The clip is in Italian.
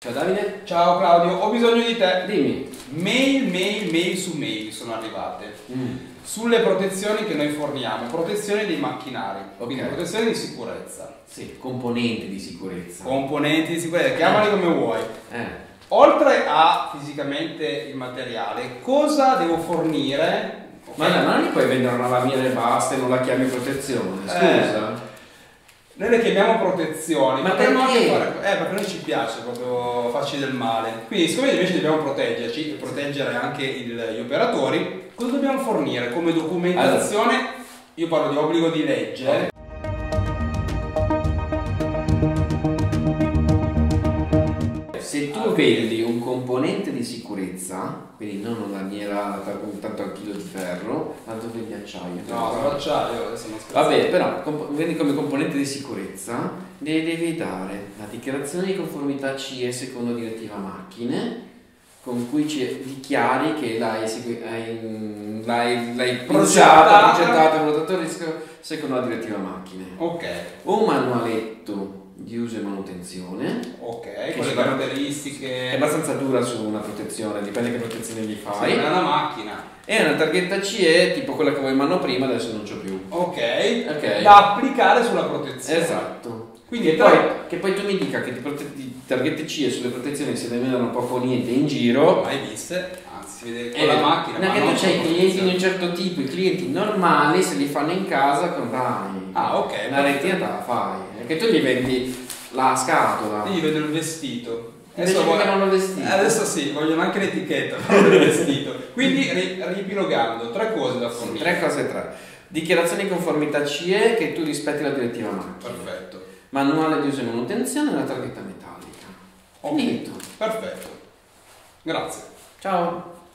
Ciao Davide. Ciao Claudio, ho bisogno di te. Dimmi. Mail su mail sono arrivate sulle protezioni che noi forniamo, protezioni dei macchinari, quindi protezioni di sicurezza. Sì, componenti di sicurezza. Componenti di sicurezza, chiamali come vuoi. Oltre a fisicamente il materiale, cosa devo fornire? Ma non li puoi vendere una lamiera e basta e non la chiami protezione, scusa. Noi le chiamiamo protezioni, ma potremmo perché? anche fare, perché a noi ci piace proprio farci del male. Quindi, siccome invece dobbiamo proteggerci e proteggere anche gli operatori, cosa dobbiamo fornire come documentazione? Allora, io parlo di obbligo di legge. Se tu vendi un componente di sicurezza, quindi non una lamiera tanto al chilo di ferro, tanto vendi acciaio. No, sono acciaio, adesso non scherzo. Vabbè, però vendi come componente di sicurezza, devi dare la dichiarazione di conformità CE secondo direttiva macchine, con cui ci dichiari che l'hai progettato secondo la direttiva macchine. Ok. Un manualetto di uso e manutenzione. Ok, con le caratteristiche. È abbastanza dura su una protezione, dipende che protezione gli fai. Sì, è una macchina. E una targhetta CE tipo quella che avevo in mano prima, adesso non c'ho più. Ok. Da applicare sulla protezione. Esatto. Quindi che poi tu mi dica che di targhette CE sulle protezioni se ne vedono poco niente in giro. Mai viste, anzi si vede con la macchina. Perché tu c'hai clienti di un certo tipo, i clienti normali se li fanno in casa comprai. Ah, ok. La retina te la fai. Perché tu gli vendi la scatola. Io gli vedo il vestito. Adesso sì, vogliono anche l'etichetta del vestito. Quindi riepilogando, 3 cose da fornire. 3 cose, 3. Dichiarazione di conformità CE che tu rispetti la direttiva macchina. Perfetto. Manuale di uso e manutenzione e una targhetta metallica. Finito. Perfetto. Grazie. Ciao.